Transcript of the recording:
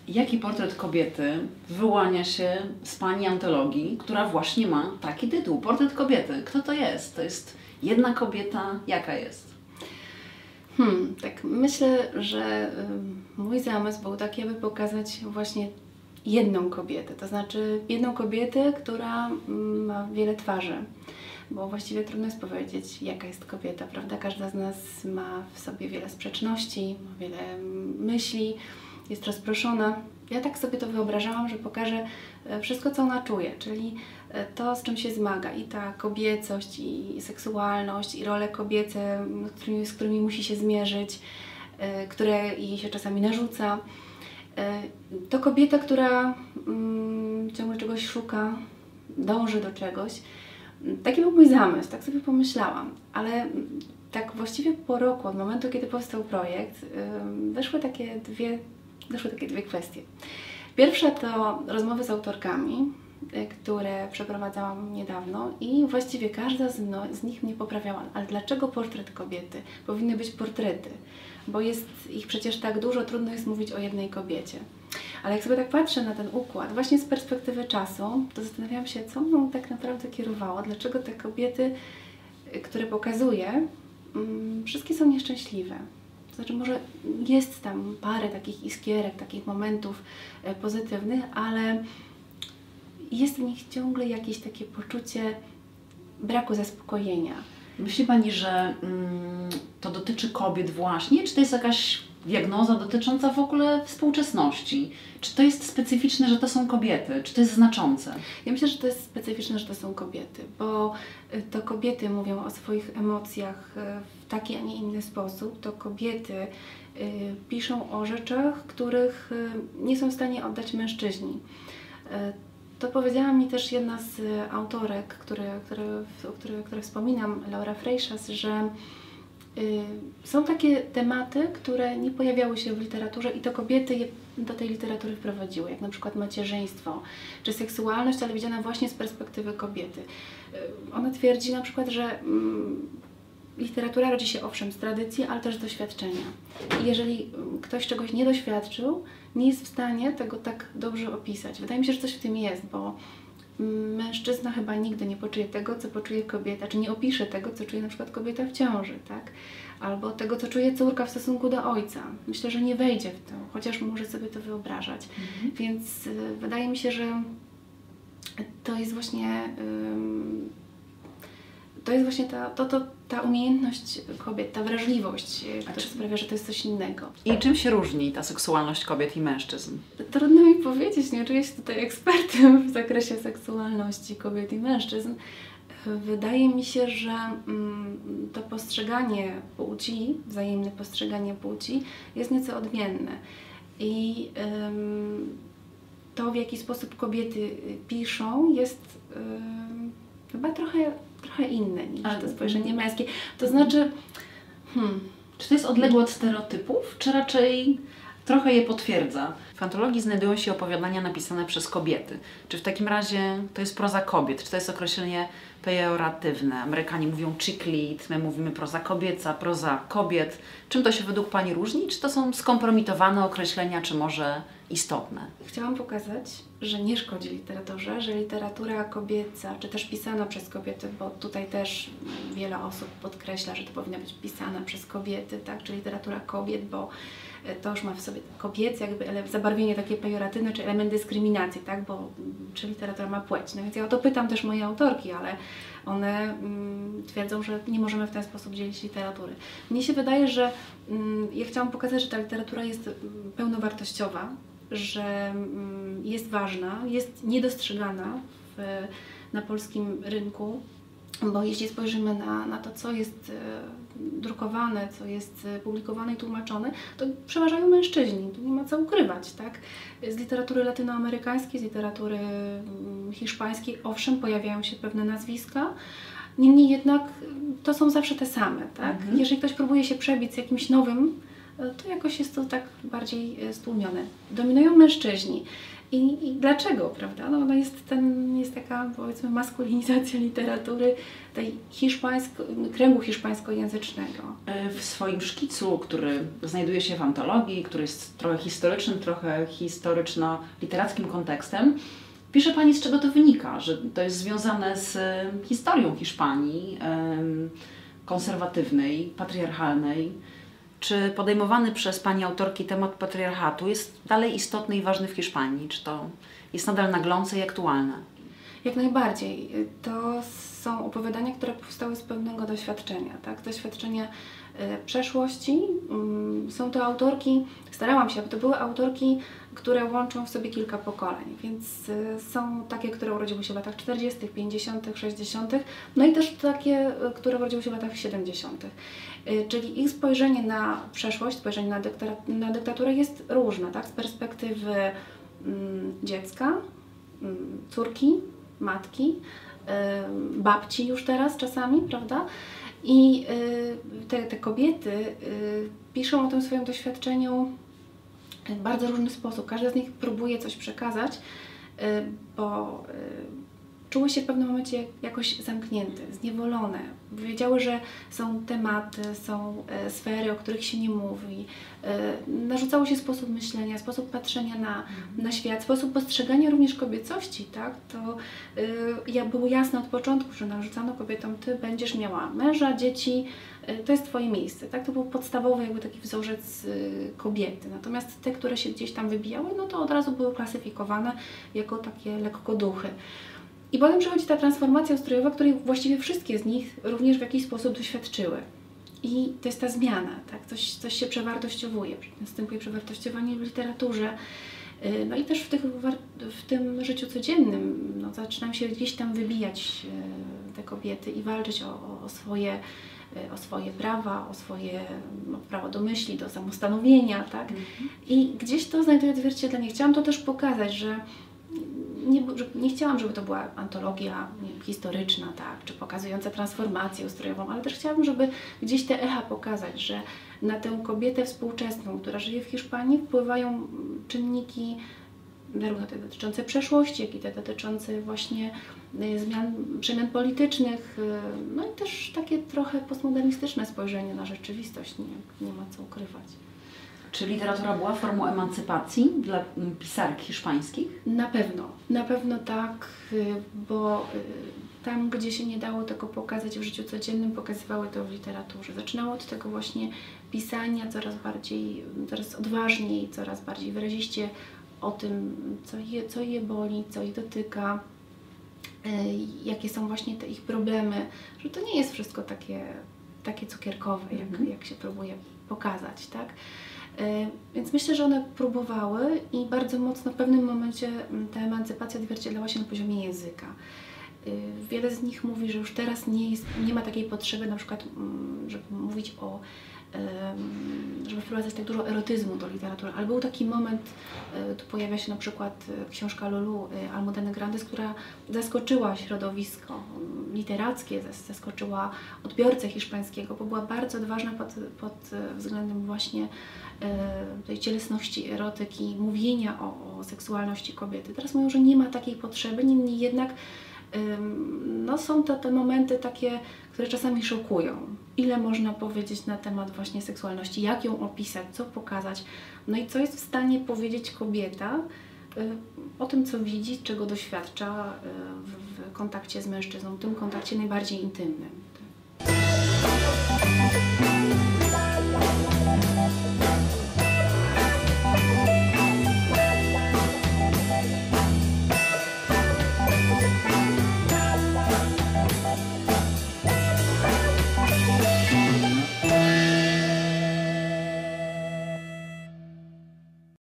Jaki portret kobiety wyłania się z Pani antologii, która właśnie ma taki tytuł, Portret kobiety? Kto to jest? To jest jedna kobieta? Jaka jest? Tak myślę, że mój zamysł był taki, aby pokazać właśnie jedną kobietę, to znaczy jedną kobietę, która ma wiele twarzy, bo właściwie trudno jest powiedzieć, jaka jest kobieta, prawda? Każda z nas ma w sobie wiele sprzeczności, ma wiele myśli, jest rozproszona. Ja tak sobie to wyobrażałam, że pokażę wszystko, co ona czuje, czyli to, z czym się zmaga, i ta kobiecość, i seksualność, i role kobiece, z którymi musi się zmierzyć, które jej się czasami narzuca. To kobieta, która ciągle czegoś szuka, dąży do czegoś. Taki był mój zamysł, tak sobie pomyślałam, ale tak właściwie po roku, od momentu, kiedy powstał projekt, doszły takie dwie kwestie. Pierwsza to rozmowy z autorkami, które przeprowadzałam niedawno i właściwie każda z nich mnie poprawiała. Ale dlaczego portret kobiety? Powinny być portrety, bo jest ich przecież tak dużo, trudno jest mówić o jednej kobiecie. Ale jak sobie tak patrzę na ten układ, właśnie z perspektywy czasu, to zastanawiam się, co mną tak naprawdę kierowało, dlaczego te kobiety, które pokazuję, wszystkie są nieszczęśliwe. To znaczy, może jest tam parę takich iskierek, takich momentów pozytywnych, ale jest w nich ciągle jakieś takie poczucie braku zaspokojenia. Myśli Pani, że to dotyczy kobiet właśnie? Czy to jest jakaś diagnoza dotycząca w ogóle współczesności? Czy to jest specyficzne, że to są kobiety? Czy to jest znaczące? Ja myślę, że to jest specyficzne, że to są kobiety, bo to kobiety mówią o swoich emocjach w taki, a nie inny sposób. To kobiety piszą o rzeczach, których nie są w stanie oddać mężczyźni. To powiedziała mi też jedna z autorek, które wspominam, Laura Freixas, że są takie tematy, które nie pojawiały się w literaturze i to kobiety je do tej literatury wprowadziły, jak na przykład macierzyństwo czy seksualność, ale widziana właśnie z perspektywy kobiety. Ona twierdzi na przykład, że literatura rodzi się owszem z tradycji, ale też z doświadczenia. I jeżeli ktoś czegoś nie doświadczył, nie jest w stanie tego tak dobrze opisać. Wydaje mi się, że coś w tym jest, bo mężczyzna chyba nigdy nie poczuje tego, co poczuje kobieta, czy nie opisze tego, co czuje na przykład kobieta w ciąży, tak? Albo tego, co czuje córka w stosunku do ojca. Myślę, że nie wejdzie w to, chociaż może sobie to wyobrażać. Więc wydaje mi się, że to jest właśnie ta umiejętność kobiet, ta wrażliwość, która sprawia, że to jest coś innego. I czym się różni ta seksualność kobiet i mężczyzn? Trudno mi powiedzieć, nie czuję się tutaj ekspertem w zakresie seksualności kobiet i mężczyzn. Wydaje mi się, że to postrzeganie płci, wzajemne postrzeganie płci jest nieco odmienne. I to, w jaki sposób kobiety piszą, jest chyba trochę inne niż to spojrzenie męskie. To znaczy, czy to jest odległe od stereotypów, czy raczej trochę je potwierdza? W antologii znajdują się opowiadania napisane przez kobiety. Czy w takim razie to jest proza kobiet? Czy to jest określenie pejoratywne? Amerykanie mówią chick lit, my mówimy proza kobieca, proza kobiet. Czym to się według Pani różni? Czy to są skompromitowane określenia, czy może istotne? Chciałam pokazać, że nie szkodzi literaturze, że literatura kobieca, czy też pisana przez kobiety, bo tutaj też wiele osób podkreśla, że to powinna być pisana przez kobiety, tak? Czy literatura kobiet, bo to już ma w sobie kobiece, jakby zabarwienie takie pejoratywne, czy element dyskryminacji, tak? Bo czy literatura ma płeć? No więc ja o to pytam też moje autorki, ale one twierdzą, że nie możemy w ten sposób dzielić literatury. Mnie się wydaje, że ja chciałam pokazać, że ta literatura jest pełnowartościowa, że jest ważna, jest niedostrzegana na polskim rynku, bo jeśli spojrzymy na to, co jest drukowane, co jest publikowane i tłumaczone, to przeważają mężczyźni, tu nie ma co ukrywać, tak? Z literatury latynoamerykańskiej, z literatury hiszpańskiej, owszem, pojawiają się pewne nazwiska, niemniej jednak to są zawsze te same, tak? Jeżeli ktoś próbuje się przebić z jakimś nowym to jakoś jest to tak bardziej stłumione. Dominują mężczyźni. I dlaczego, prawda? No, jest taka, powiedzmy, maskulinizacja literatury tej kręgu hiszpańskojęzycznego. W swoim szkicu, który znajduje się w antologii, który jest trochę historycznym, trochę historyczno-literackim kontekstem, pisze Pani, z czego to wynika, że to jest związane z historią Hiszpanii konserwatywnej, patriarchalnej. Czy podejmowany przez Pani autorki temat patriarchatu jest dalej istotny i ważny w Hiszpanii? Czy to jest nadal naglące i aktualne? Jak najbardziej. To są opowiadania, które powstały z pewnego doświadczenia, tak? Doświadczenia przeszłości. Są to autorki, starałam się, aby to były autorki, które łączą w sobie kilka pokoleń, więc są takie, które urodziły się w latach 40., 50., 60., no i też takie, które urodziły się w latach 70. Czyli ich spojrzenie na przeszłość, spojrzenie na dyktaturę jest różne, tak? Z perspektywy dziecka, córki, matki, babci już teraz czasami, prawda? I te kobiety piszą o tym swoim doświadczeniu w bardzo różny sposób. Każda z nich próbuje coś przekazać, bo czuły się w pewnym momencie jakoś zamknięte, zniewolone. Wiedziały, że są tematy, są sfery, o których się nie mówi. Narzucało się sposób myślenia, sposób patrzenia na świat, sposób postrzegania również kobiecości. Tak? To było jasne od początku, że narzucano kobietom: ty będziesz miała męża, dzieci, to jest twoje miejsce. Tak? To był podstawowy jakby taki wzorzec kobiety. Natomiast te, które się gdzieś tam wybijały, no to od razu były klasyfikowane jako takie lekkoduchy. I potem przychodzi ta transformacja ustrojowa, której właściwie wszystkie z nich również w jakiś sposób doświadczyły. I to jest ta zmiana, tak? Coś się przewartościowuje. Następuje przewartościowanie w literaturze. No i też w tym życiu codziennym zaczynają się gdzieś tam wybijać te kobiety i walczyć o swoje prawa, o swoje prawo do myśli, do samostanowienia, tak? I gdzieś to znajduje odzwierciedlenie. Chciałam to też pokazać, że nie chciałam, żeby to była antologia historyczna, tak, czy pokazująca transformację ustrojową, ale też chciałam, żeby gdzieś te echa pokazać, że na tę kobietę współczesną, która żyje w Hiszpanii, wpływają czynniki zarówno te dotyczące przeszłości, jak i te dotyczące właśnie przemian politycznych, no i też takie trochę postmodernistyczne spojrzenie na rzeczywistość, nie ma co ukrywać. Czy literatura była formą emancypacji dla pisarek hiszpańskich? Na pewno tak, bo tam, gdzie się nie dało tego pokazać w życiu codziennym, pokazywały to w literaturze. Zaczynało od tego właśnie pisania coraz odważniej, coraz bardziej wyraziście o tym, co je boli, co ich dotyka, jakie są właśnie te ich problemy, że to nie jest wszystko takie cukierkowe, jak się próbuje pokazać, tak? Więc myślę, że one próbowały i bardzo mocno w pewnym momencie ta emancypacja odzwierciedlała się na poziomie języka. Wiele z nich mówi, że już teraz nie ma takiej potrzeby, na przykład, żeby mówić żeby wprowadzać tak dużo erotyzmu do literatury, ale był taki moment, tu pojawia się na przykład książka Lulu Almudena Grandes, która zaskoczyła środowisko literackie, zaskoczyła odbiorcę hiszpańskiego, bo była bardzo odważna pod względem właśnie tej cielesności, erotyki, mówienia o seksualności kobiety. Teraz mówią, że nie ma takiej potrzeby, niemniej jednak są to te momenty takie, które czasami szokują. Ile można powiedzieć na temat właśnie seksualności, jak ją opisać, co pokazać, no i co jest w stanie powiedzieć kobieta o tym, co widzi, czego doświadcza w kontakcie z mężczyzną, w tym kontakcie najbardziej intymnym.